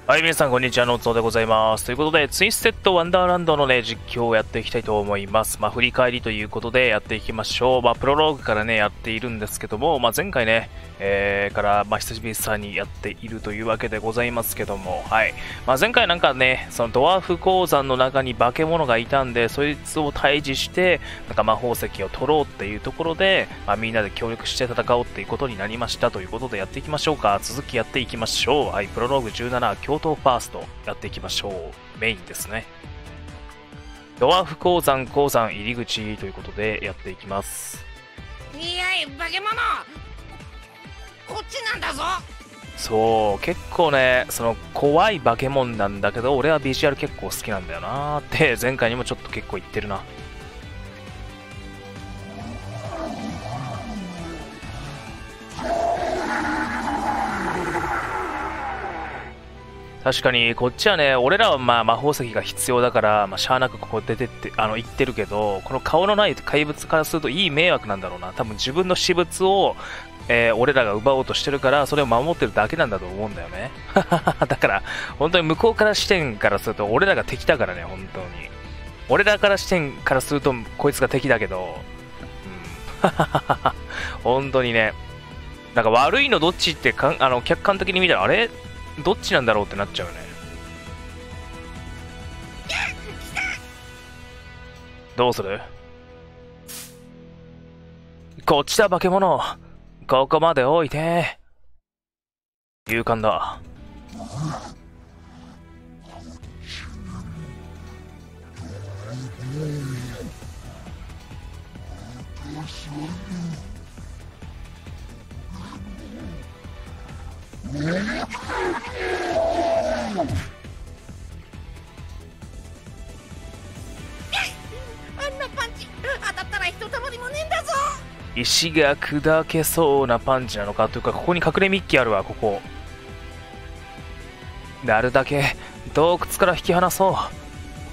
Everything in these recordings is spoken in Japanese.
はい、皆さん、こんにちは。のつおでございます。ということで、ツイステッドワンダーランドのね、実況をやっていきたいと思います。振り返りということでやっていきましょう。プロローグからね、やっているんですけども、前回ね、から、久しぶりにやっているというわけでございますけども、はい。前回なんかね、そのドワーフ鉱山の中に化け物がいたんで、そいつを退治して、魔宝石を取ろうっていうところで、みんなで協力して戦おうっていうことになりましたということでやっていきましょうか。続きやっていきましょう。はい、プロローグ17、京都ファーストやっていきましょう。メインですね。ドワーフ鉱山入り口ということでやっていきます。 いやい、化け物こっちなんだぞ。 そう、結構ね、その怖い化け物なんだけど、俺はビジュアル結構好きなんだよなーって前回にもちょっと結構言ってるな。確かにこっちはね、俺らは魔法石が必要だから、しゃあなくここ出てって行ってるけど、この顔のない怪物からするといい迷惑なんだろうな。多分自分の私物を、俺らが奪おうとしてるから、それを守ってるだけなんだと思うんだよね。だから本当に向こうから視点からすると俺らが敵だからね。本当に俺らから視点からするとこいつが敵だけど、本当にね、なんか悪いのどっちって客観的に見たらあれどっちなんだろうってなっちゃうね。どうする？こっちだ化け物。ここまで置いて。勇敢だ。 あんなパンチ当たったらひとたまりもねえんだぞ。 石が砕けそうなパンチなのかというか、ここに隠れミッキーあるわ。ここなるだけ洞窟から引き離そう。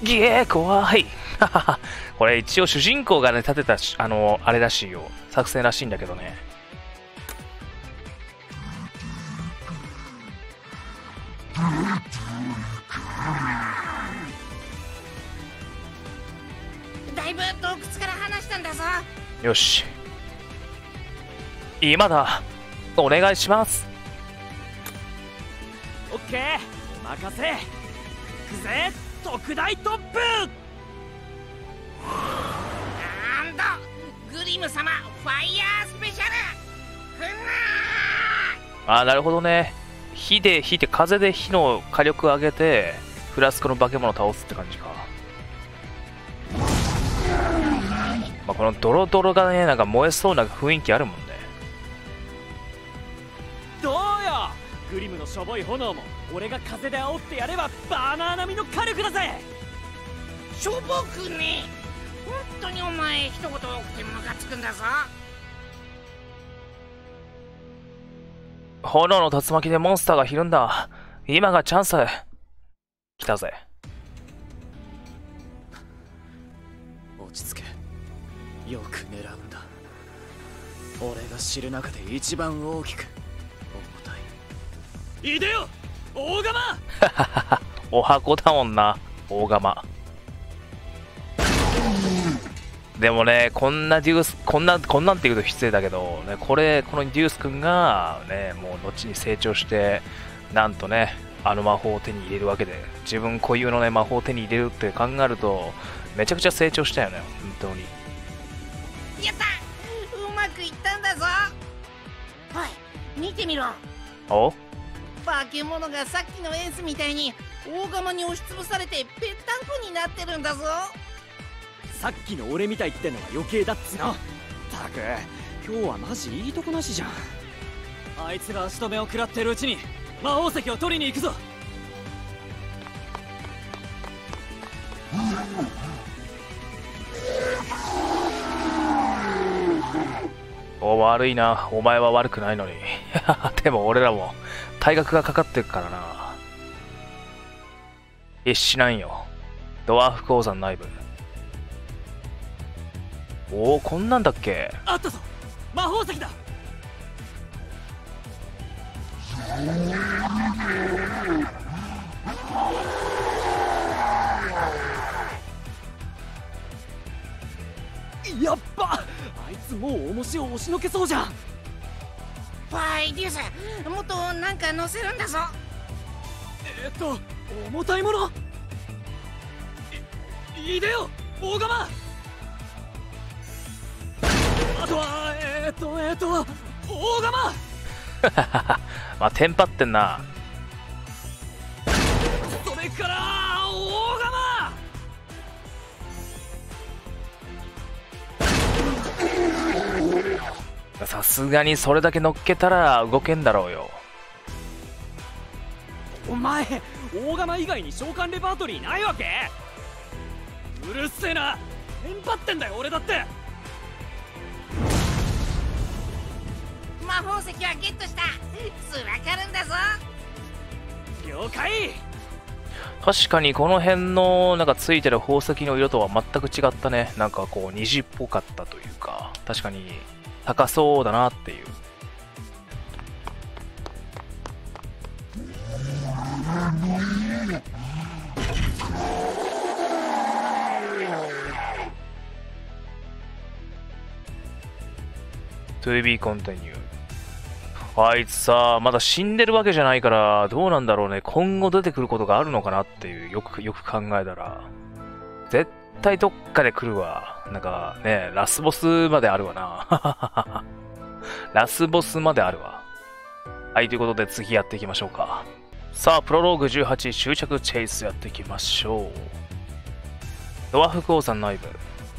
ギエー怖い。これ一応主人公がね立てたあれらしいよ、作戦らしいんだけどね。 だいぶ洞窟から離したんだぞ。 よし、今だ。お願いします。 オッケー、任せ。行くぜ、特大トップ。 なんだグリム様ファイヤースペシャル。 なるほどね。火で風で火の火力を上げてフラスコの化け物を倒すって感じか。このドロドロがね、なんか燃えそうな雰囲気あるもんね。 どうよ、グリムのしょぼい炎も俺が風で煽ってやればバーナー並みの火力だぜ。 しょぼくね。本当にお前一言多くてムカつくんだぞ。 炎の竜巻でモンスターがひるんだ。今がチャンス。来たぜ。 落ち着け。よく狙うんだ。俺が知る中で一番大きく重たい。いでよ大釜。 お箱だもんな、大釜。でもね、こんなデュース、こんなんって言うと失礼だけど、ね、このデュース君がね、もう後に成長してなんとね、魔法を手に入れるわけで、自分固有のね魔法を手に入れるって考えるとめちゃくちゃ成長したよね、本当に。 やった、うまくいったんだぞ。おい見てみろ。 お、 化け物がさっきのエースみたいに大釜に押しつぶされてぺったんこになってるんだぞ。 さっきの俺みたいってのは余計だっつの。たく今日はマジいいとこなしじゃん。あいつが足止めを食らってるうちに魔宝石を取りに行くぞ。 悪いな、お前は悪くないのに。でも俺らも退学がかかってるからな。必死なんよ、ドワーフ鉱山内部。おお、こんなんだっけ。 あったぞ、魔宝石だ。 つもう重しを押しのけそうじゃん。 ファイデュース、もっとなんか乗せるんだぞ。 重たいもの。いでよ大釜。あとは大釜。 まあテンパってんな。 それから大釜。 さすがにそれだけ乗っけたら動けんだろうよ。 お前大釜以外に召喚レパートリーないわけ？うるせえな、テンパってんだよ俺だって。 魔法石はゲットした。すらかるんだぞ。 了解。 確かにこの辺のなんかついてる宝石の色とは全く違ったね。なんかこう虹っぽかったというか、確かに高そうだなっていう。To be continued。あいつさ、まだ死んでるわけじゃないから、どうなんだろうね。今後出てくることがあるのかなっていう、よく考えたら。絶対どっかで来るわ。なんかね、ラスボスまであるわな。ラスボスまであるわ。はい、ということで次やっていきましょうか。さあ、プロローグ18終着チェイスやっていきましょう。ドワーフ鉱山内部。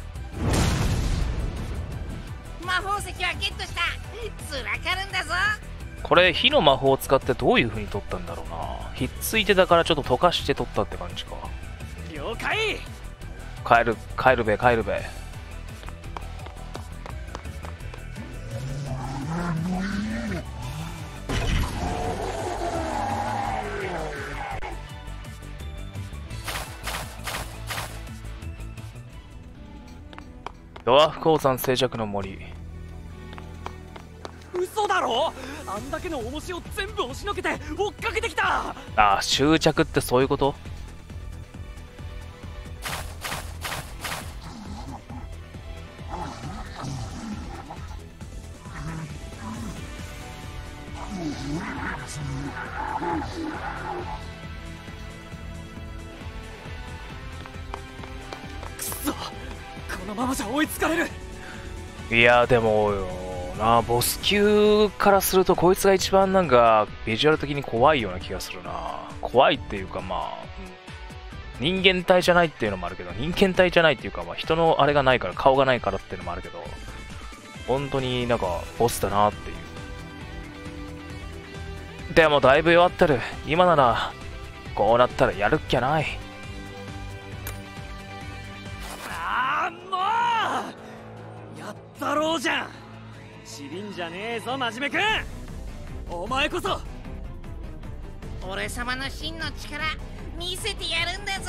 魔法石はゲットした。すらかるんだぞ。 これ火の魔法を使ってどういう風に取ったんだろうな。ひっついてたからちょっと溶かして取ったって感じか。 了解。 帰るべ。ドワーフ鉱山静寂の森。 嘘だろ。あんだけの重しを全部押しのけて追っかけてきた。 ああ、執着ってそういうこと？ くそ、このままじゃ追いつかれる。 いやでもよな、ボス級からするとこいつが一番なんかビジュアル的に怖いような気がするな。怖いっていうか、まあ人間体じゃないっていうのもあるけど、人間体じゃないっていうか、まあ人のあれがないから、顔がないからっていうのもあるけど、本当になんかボスだなっていう。でもだいぶ弱ってる。今ならこうなったらやるっきゃない。 ああ、もうやったろうじゃん。ちびんじゃねえぞ、真面目くん。お前こそ俺様の真の力見せてやるんだぞ。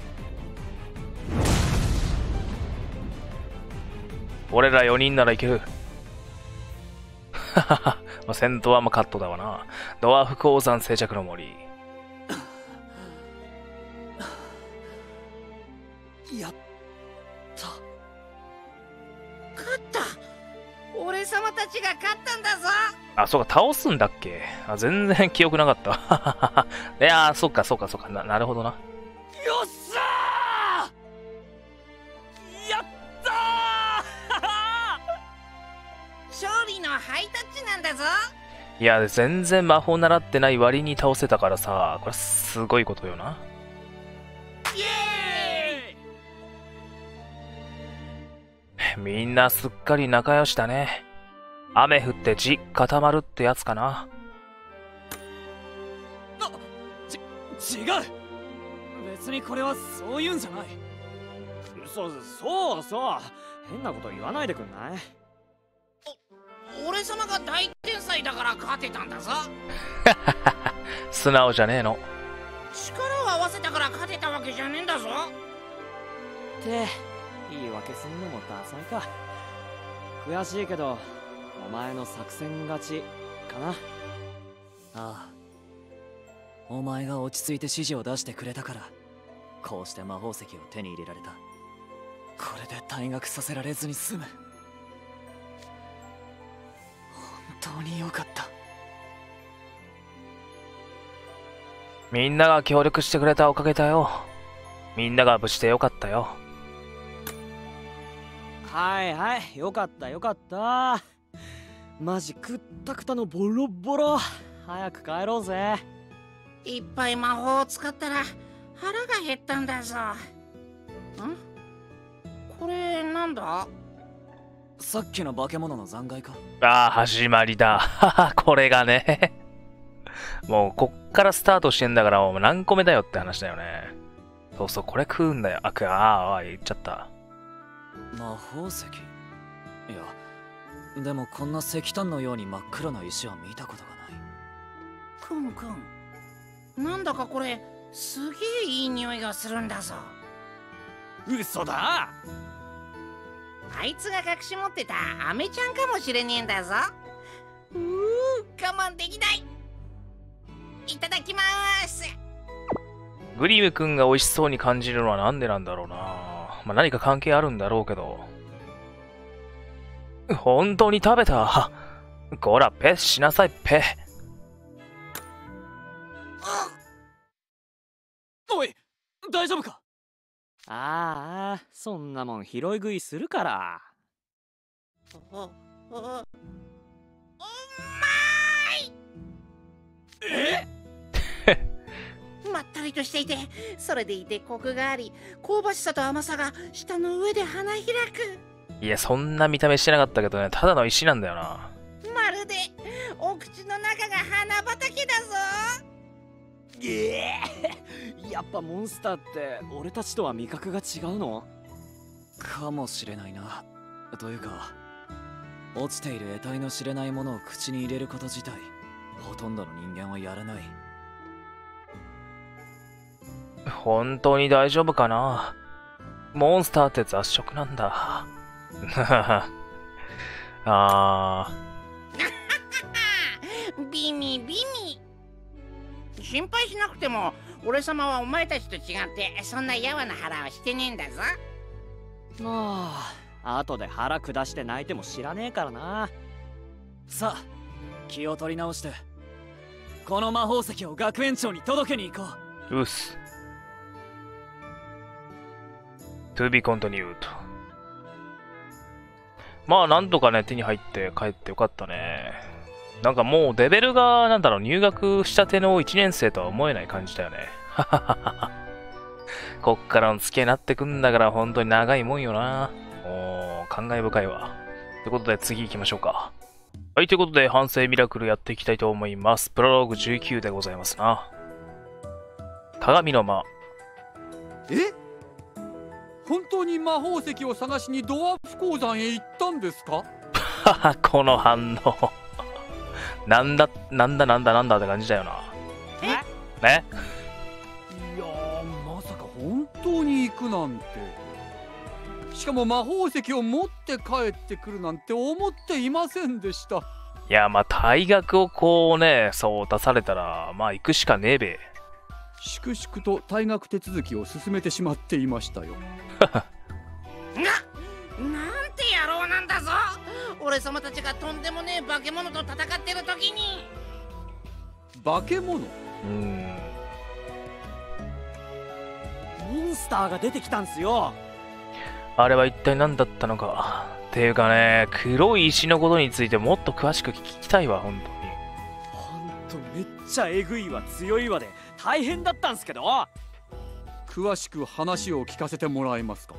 俺ら4人ならいける。ははは、まあ戦闘はまあカットだわな。ドワーフ鉱山静寂の森。 やった。 勝った。俺様たちが勝ったんだぞ。 あ、そうか、倒すんだっけ。あ、全然記憶なかった。いやー、そっか。なるほどな。 よっしゃー、やったー勝利のハイタッチなんだぞ。 いや、全然魔法習ってない割に倒せたからさ、これすごいことよな。 イエーイ。 みんなすっかり仲良しだね。雨降って地固まるってやつかな。 違う。別にこれはそういうんじゃない。そう変なこと言わないでくんない？ 俺様が大天才だから勝てたんだぞ。 素直じゃねえの。 力を合わせたから勝てたわけじゃねえんだぞ。 って言い訳すんのもダサいか。悔しいけどお前の作戦勝ちかな。ああ、お前が落ち着いて指示を出してくれたからこうして魔法石を手に入れられた。これで退学させられずに済む。 当によかった。 みんなが協力してくれたおかげだよ。みんなが無事でよかったよ。 はいはい、よかったよかった。マジくったくたのボロボロ。早く帰ろうぜ。 いっぱい魔法を使ったら腹が減ったんだぞ。これなんだ？ さっきの化け物の残骸か。 ああ、始まりだ。これがね。もう、こっからスタートしてんだから、もう何個目だよって話だよね。そうそう、これ食うんだよ。言っちゃった。 魔法石？いや、でもこんな石炭のように真っ黒な石は見たことがない。 くんくん、なんだかこれ、すげえいい匂いがするんだぞ。 嘘だ！ あいつが隠し持ってたアメちゃんかもしれねえんだぞ。我慢できない。いただきまーす。 グリム君が美味しそうに感じるのはなんでなんだろうな。まあ、何か関係あるんだろうけど。本当に食べた。こら、ペッしなさい、ペ。 おい、大丈夫か？ああ、そんなもん拾い食いするから。 うまい。まったりとしていて、それでいてコクがあり、香ばしさと甘さが舌の上で花開く。 いや、そんな見た目してなかったけどね、ただの石なんだよな。 まるでお口の中が花畑だぞ。 やっぱモンスターって俺たちとは味覚が違うのかもしれないな。というか、落ちている得体の知れないものを口に入れること自体ほとんどの人間はやらない。 本当に大丈夫かな。モンスターって雑食なんだ。 ビミビミ。心配しなくても俺様はお前たちと違ってそんなやわな腹はしてねえんだぞ。 ああ、後で腹下して泣いても知らねえからな。さあ、気を取り直してこの魔法石を学園長に届けに行こう。 うっす。To be continued。まあ、なんとかね、手に入って帰ってよかったね。なんかもうレベルが、なんだろう、入学したての1年生とは思えない感じだよね。こっからの付き合いになってくんだから本当に長いもんよな。感慨深いわ。ということで次行きましょうか。はい、ということで反省ミラクルやっていきたいと思います。プロローグ19でございますな。鏡の間。 本当に魔法石を探しにドワーフ鉱山へ行ったんですか？ この反応。なんだって感じだよな。ね？ いやー、まさか本当に行くなんて。しかも魔法石を持って帰ってくるなんて思っていませんでした。 いや、まあ退学をこうね、そう出されたら、まあ行くしかねえべ。 粛々と退学手続きを進めてしまっていましたよ。 なんて野郎なんだぞ。俺様たちがとんでもねえ化け物と戦ってる時に。 化け物？ モンスターが出てきたんすよ。 あれは一体何だったのか。っていうかね、黒い石のことについてもっと詳しく聞きたいわ、本当に。 ほんとめっちゃえぐいわ強いわで大変だったんすけど。 詳しく話を聞かせてもらえますか？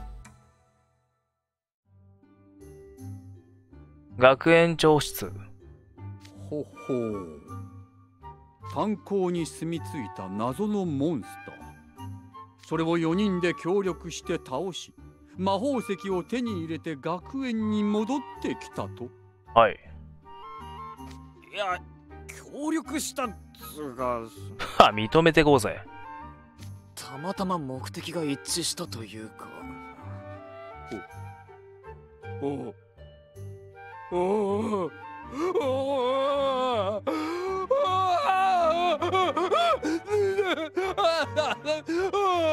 学園長室。 ほほう。炭鉱に住み着いた謎のモンスター。それを4人で協力して倒し、魔法石を手に入れて学園に戻ってきたと。 はい。 いや、協力したっつうか。 認めてこうぜ。 たまたま目的が一致したというか。 おお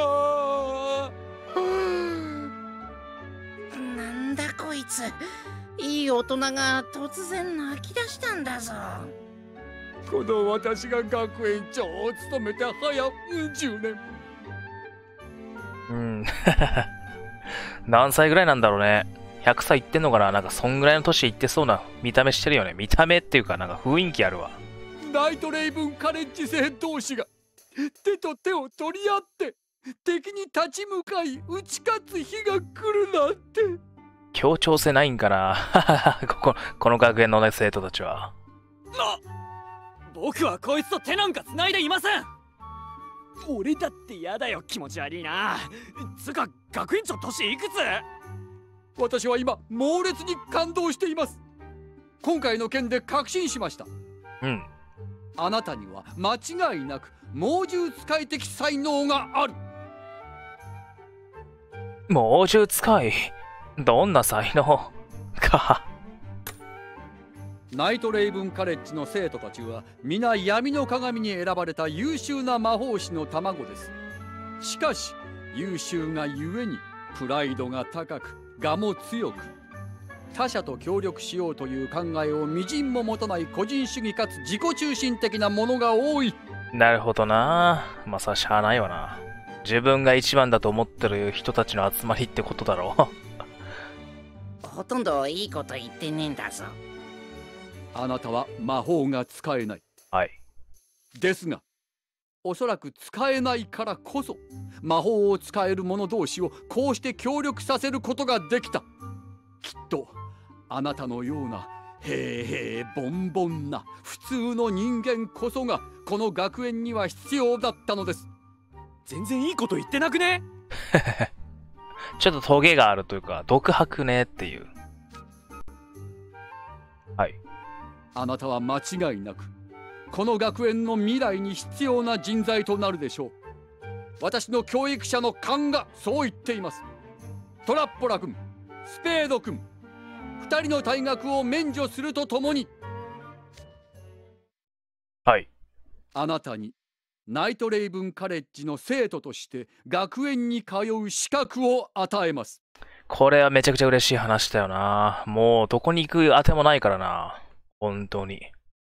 なんだこいつ、 いい大人が突然泣き出したんだぞ。 この私が学園長を務めて早10年。 うん。何歳ぐらいなんだろうね。100歳いってんのかな。なんかそんぐらいの年いってそうな見た目してるよね。見た目っていうかなんか雰囲気あるわ。 ナイトレイブンカレッジ生同士が手と手を取り合って敵に立ち向かい打ち勝つ日が来るなんて。 協調性ないんかな。この学園のね、生徒たちは。 僕はこいつと手なんか繋いでいません。俺だって嫌だよ。気持ち悪いな。つか学園長年いくつ？ 私は今猛烈に感動しています。今回の件で確信しました。 うん。 あなたには間違いなく猛獣使い的才能がある。 猛獣使い？どんな才能か。 ナイトレイブンカレッジの生徒たちは皆闇の鏡に選ばれた優秀な魔法師の卵です。しかし優秀がゆえにプライドが高く我も強く、他者と協力しようという考えをみじんも持たない個人主義かつ自己中心的なものが多い。 なるほどな。まあさ、しゃあないわな。自分が一番だと思ってる人たちの集まりってことだろう。 ほとんどいいこと言ってねえんだぞ。 あなたは魔法が使えない。 はい。 ですがおそらく使えないからこそ魔法を使える者同士をこうして協力させることができた。きっとあなたのようなへーボンボンな普通の人間こそがこの学園には必要だったのです。 全然いいこと言ってなくね？ ちょっとトゲがあるというか独白ねっていう。はい。 あなたは間違いなくこの学園の未来に必要な人材となるでしょう。私の教育者の勘がそう言っています。トラッポラ君、スペード君、2人の退学を免除するとともに、 はい。 あなたにナイトレイブンカレッジの生徒として学園に通う資格を与えます。 これはめちゃくちゃ嬉しい話だよな。もうどこに行くあてもないからな。本当に。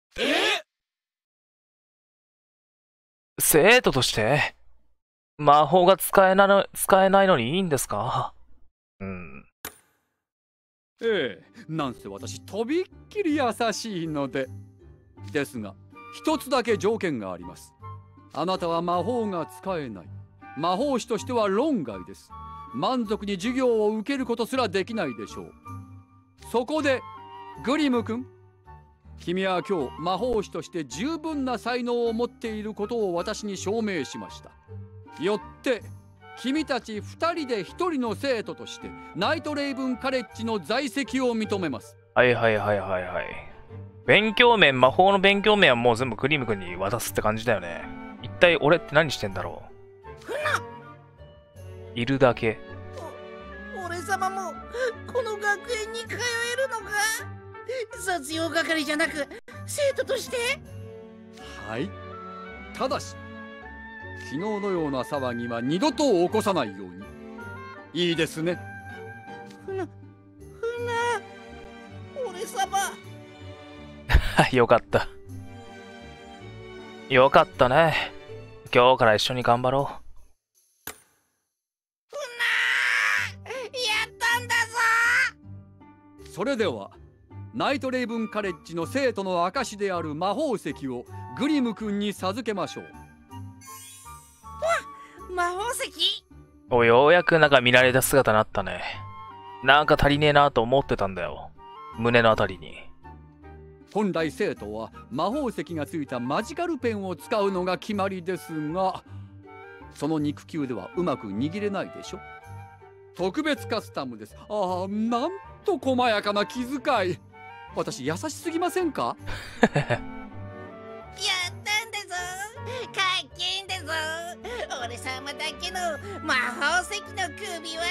生徒として魔法が使えないのにいいんですか？うん。 ええ、なんせ私とびっきり優しいので。ですが一つだけ条件があります。あなたは魔法が使えない。魔法師としては論外です。満足に授業を受けることすらできないでしょう。そこでグリム君、君は今日魔法師として十分な才能を持っていることを私に証明しました。よって君たち2人で1人の生徒としてナイトレイブンカレッジの在籍を認めます。 はいはいはいはいはい。勉強面、魔法の勉強面はもう全部クリーム君に渡すって感じだよね。一体俺って何してんだろう。いるだけ。 俺様もこの学園に通えるのか？卒業係じゃなく生徒として？ はい。ただし昨日のような騒ぎは二度と起こさないように。いいですね。 俺様。 よかった。よかったね。今日から一緒に頑張ろう。 やったんだぞ。 それではナイトレイブンカレッジの生徒の証である魔法石をグリム君に授けましょう。 魔法石？ お、ようやくなんか見られた姿になったね。なんか足りねえなと思ってたんだよ。胸のあたりに。 本来生徒は魔法石がついたマジカルペンを使うのが決まりですが、その肉球ではうまく握れないでしょ。特別カスタムです。ああ、なんと細やかな気遣い。私優しすぎませんか？ やったんだぞ。かっけえんだぞ。俺様だけの魔法石の首輪なんだぞ。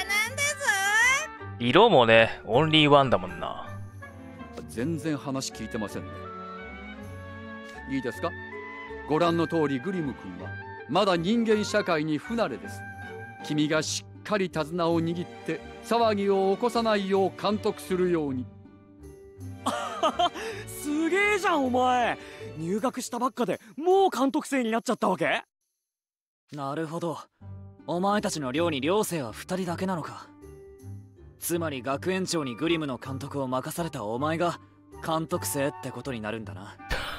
色もね、オンリーワンだもんな。 全然話聞いてませんね。いいですか？ご覧の通りグリム君はまだ人間社会に不慣れです。君がしっかり手綱を握って騒ぎを起こさないよう監督するように。 すげえじゃんお前。入学したばっかでもう監督生になっちゃったわけ？なるほど。お前たちの寮に寮生は2人だけなのか。つまり学園長にグリムの監督を任されたお前が監督生ってことになるんだな。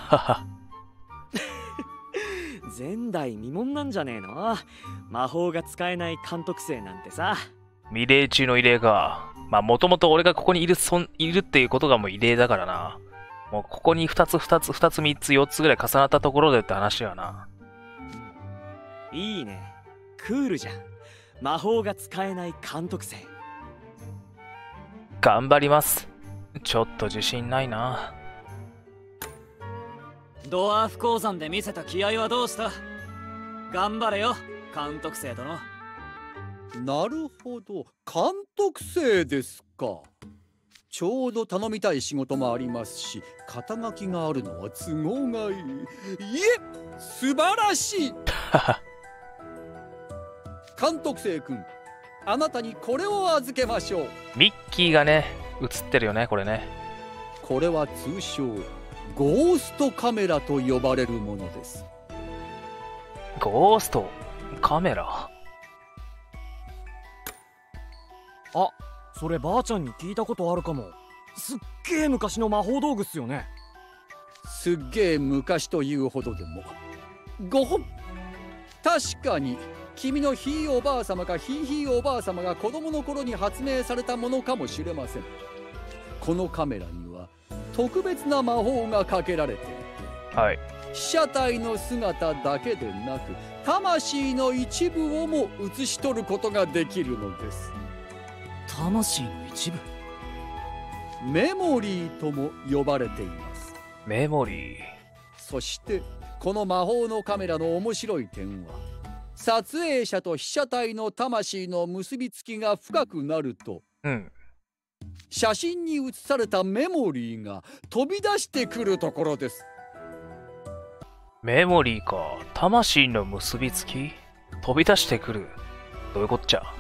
前代未聞なんじゃねえの？魔法が使えない監督生なんてさ。 異例中の異例か。まあもともと俺がここにいるっていうことがもう異例だからな。もうここに2つ3つ4つぐらい重なったところでって話やな。 いいね。クールじゃん。魔法が使えない監督生。 頑張ります。ちょっと自信ないな。 ドワーフ鉱山で見せた気合はどうした？頑張れよ、監督生殿。 なるほど、監督生ですか。ちょうど頼みたい仕事もありますし、肩書きがあるのは都合がいい。いえ、素晴らしい。監督生君、あなたにこれを預けましょう。 ミッキーがね、映ってるよね、これね。 これは通称ゴーストカメラと呼ばれるものです。 ゴーストカメラ。 あ、そればあちゃんに聞いたことあるかも。すっげえ昔の魔法道具っすよね。 すっげえ昔というほどでも。ごほん。確かに君のひいおばあ様かひいひいおばあ様が子供の頃に発明されたものかもしれません。このカメラには特別な魔法がかけられていて、 はい。 被写体の姿だけでなく魂の一部をも写し取ることができるのです。 魂の一部？ メモリーとも呼ばれています。 メモリー。 そしてこの魔法のカメラの面白い点は、撮影者と被写体の魂の結びつきが深くなると、写真に写されたメモリーが飛び出してくるところです。 メモリーか。魂の結びつき？飛び出してくる。どういうこっちゃ。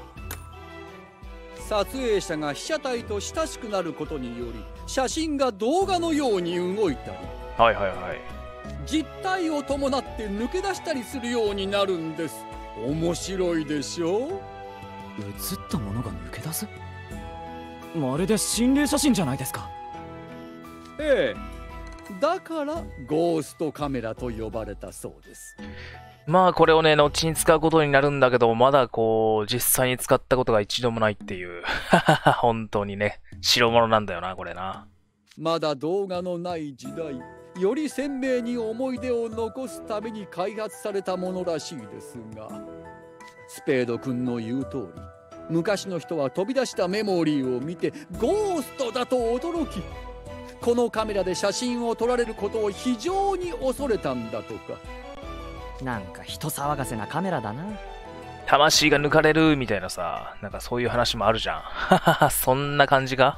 撮影者が被写体と親しくなることにより、写真が動画のように動いたり、 はいはいはい。 実体を伴って抜け出したりするようになるんです。面白いでしょう？ 映ったものが抜け出す？まるで心霊写真じゃないですか。 ええ、だからゴーストカメラと呼ばれたそうです。 まあこれをね、後に使うことになるんだけど、まだこう、実際に使ったことが一度もないっていう。本当にね、代物なんだよな、これな。 まだ動画のない時代、より鮮明に思い出を残すために開発されたものらしいですが、スペード君の言う通り、昔の人は飛び出したメモリーを見てゴーストだと驚き、このカメラで写真を撮られることを非常に恐れたんだとか。 なんか人騒がせなカメラだな。 魂が抜かれるみたいなさ、なんかそういう話もあるじゃん。そんな感じか？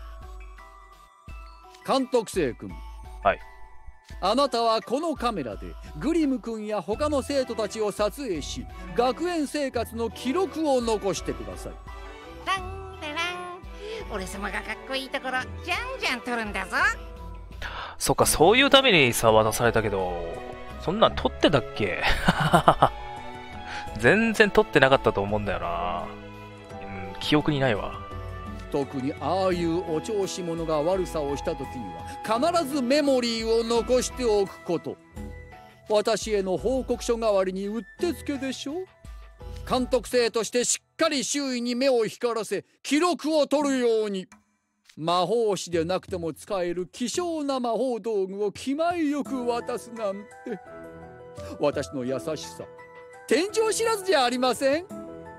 監督生君。 はい。 あなたはこのカメラでグリム君や他の生徒たちを撮影し、学園生活の記録を残してください。 ランララン、俺様がかっこいいところじゃんじゃん撮るんだぞ。 そっか、そういうためにさ渡されたけど、そんなん撮ってたっけ？全然撮ってなかったと思うんだよな。記憶にないわ。 特にああいうお調子者が悪さをした時には必ずメモリーを残しておくこと。私への報告書代わりにうってつけでしょ。監督生としてしっかり周囲に目を光らせ記録を取るように。魔法師でなくても使える希少な魔法道具を気前よく渡すなんて、私の優しさ天井知らずじゃありません。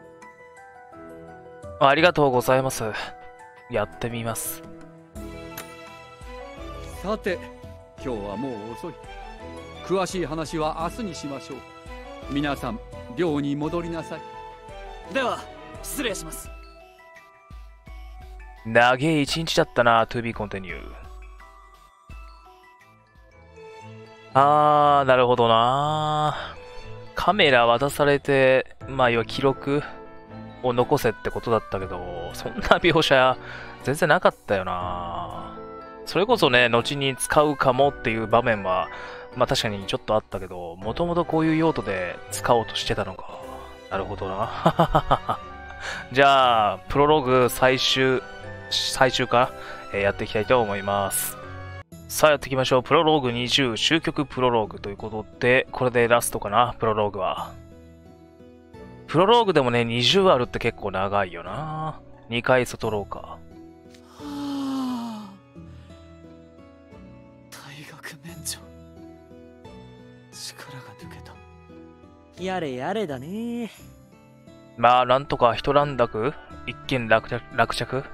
ありがとうございます。やってみます。 さて、今日はもう遅い。詳しい話は明日にしましょう。皆さん、寮に戻りなさい。 では失礼します。 長い一日だったな、to be continue。なるほどな。カメラ渡されて、まあ要は記録を残せってことだったけど、そんな描写全然なかったよな。 それこそね、後に使うかもっていう場面は、まあ確かにちょっとあったけど、もともとこういう用途で使おうとしてたのか。なるほどな。じゃあ、プロローグ最終から、やっていきたいと思います。さあやっていきましょう。プロローグ20、終局プロローグということで、これでラストかな、プロローグは。プロローグでもね、20あるって結構長いよな。2回外ろうか。 退学免除。力が抜けた。やれやれだね。 まあ、なんとか一段落一件落着なんだ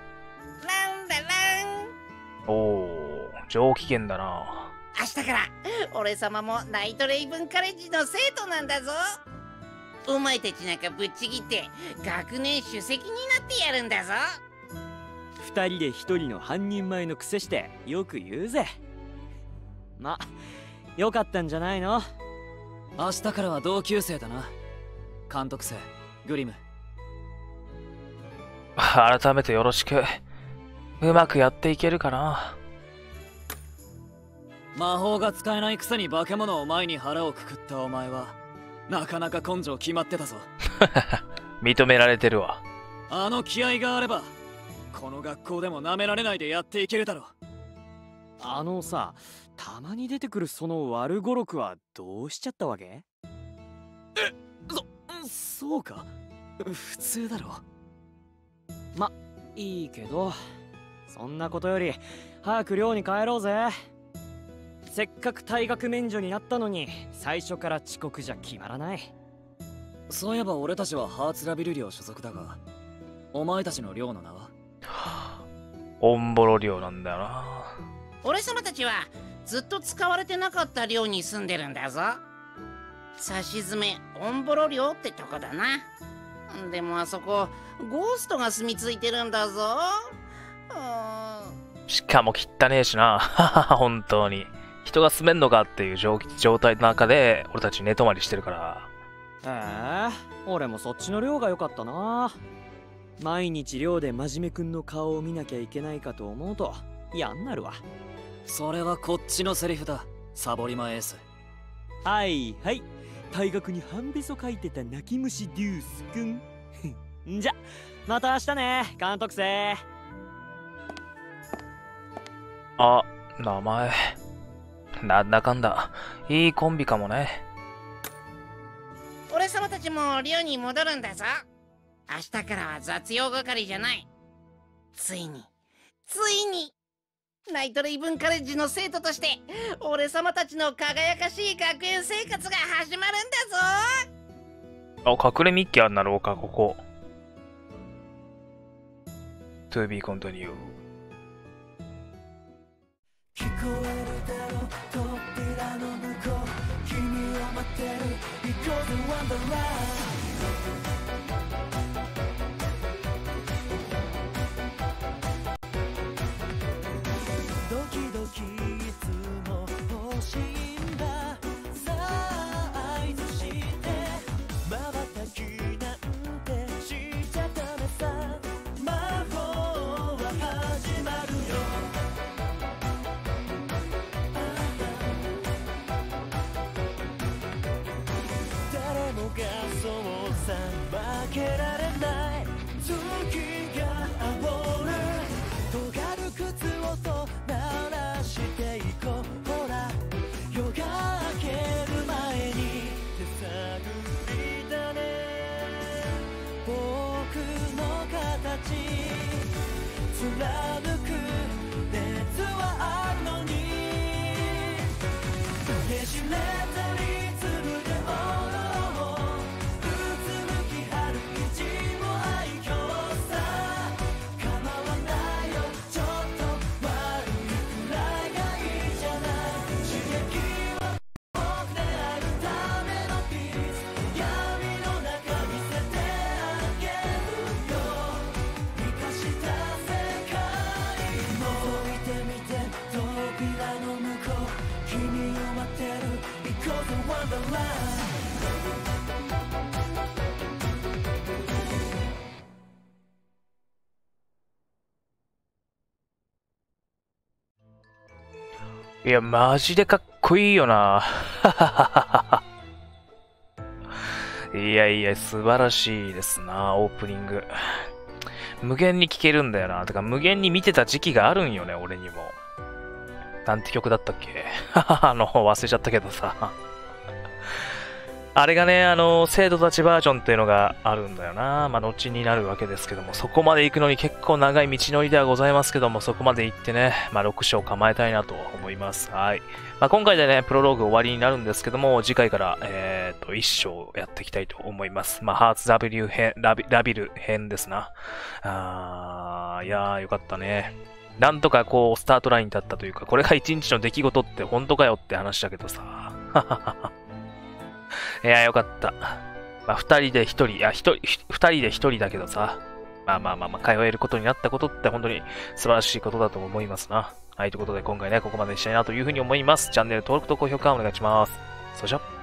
なんおー、上機嫌だな。 明日から俺様もナイトレイブンカレッジの生徒なんだぞ。お前たちなんかぶっちぎって学年主席になってやるんだぞ。 二人で一人の半人前の癖してよく言うぜ。ま、よかったんじゃないの。 明日からは同級生だな。監督生グリム。 改めてよろしく。うまくやっていけるかな。 魔法が使えないくせに化け物を前に腹をくくったお前はなかなか根性決まってたぞ。 認められてるわ。 あの気合があればこの学校でも舐められないでやっていけるだろ。 あのさ、たまに出てくるその悪語録はどうしちゃったわけ？ そうか、普通だろ。 ま、いいけど、そんなことより早く寮に帰ろうぜ。せっかく退学免除になったのに最初から遅刻じゃ決まらない。 そういえば俺たちはハーツラビル寮所属だが、お前たちの寮の名は？ オンボロ寮なんだよな。 俺様たちはずっと使われてなかった寮に住んでるんだぞ。さしずめオンボロ寮ってとこだな。でもあそこゴーストが住み着いてるんだぞ。 しかも汚ねえしな。本当に人が住めんのかっていう状態の中で俺たち寝泊まりしてるから。 俺もそっちの寮が良かったな。毎日寮で真面目くんの顔を見なきゃいけないかと思うと嫌になるわ。 それはこっちのセリフだ、サボリマエース。 はいはい、退学に半べそ書いてた泣き虫デュースくん。じゃまた明日ね、監督生。 あ、名前なんだかんだいいコンビかもね。 俺様たちも寮に戻るんだぞ。明日からは雑用係じゃない。ついにナイトレイブンカレッジの生徒として俺様たちの輝かしい学園生活が始まるんだぞ。 あ、隠れミッキーあんな廊下ここ。To be continued。 聞こえるだろう扉の向こう、君を待ってる Because of Wonderland。ドキドキいつも欲しいんだ。さあ合図して瞬きなんてしちゃダメさ。魔法は始まるよ。誰もがそうさ、負けられない月が煽る。尖る靴音鳴らしていこう。ほら夜が明ける前に手探りだね。僕の形貫く熱はあるのに、ねじれたリズムで踊ろう。うつむき春一も愛嬌さ。構わないよ、ちょっと悪いくらいがいいじゃない。刺激は僕であるためのピース。闇の中見せてあげるよ。生かした世界も。覗いてみて扉の向こう、君を待ってるいや、マジでかっこいいよな。いやいや、素晴らしいですな、オープニング。無限に聴けるんだよな。てか、無限に見てた時期があるんよね、俺にも。なんて曲だったっけ忘れちゃったけどさ。あれがね、生徒たちバージョンっていうのがあるんだよな。まあ、後になるわけですけども、そこまで行くのに結構長い道のりではございますけども、そこまで行ってね、まあ、6章構えたいなと思います。はい。まあ、今回でね、プロローグ終わりになるんですけども、次回から、1章やっていきたいと思います。まあ、ハーツ W 編、ラビル編ですな。いやー、よかったね。なんとかこう、スタートラインに立ったというか、これが1日の出来事って本当かよって話だけどさ。いや、よかった。まあ、二人で一人だけどさ。まあ、通えることになったことって本当に素晴らしいことだと思いますな。はい、ということで今回ね、ここまでにしたいなというふうに思います。チャンネル登録と高評価お願いします。それじゃ。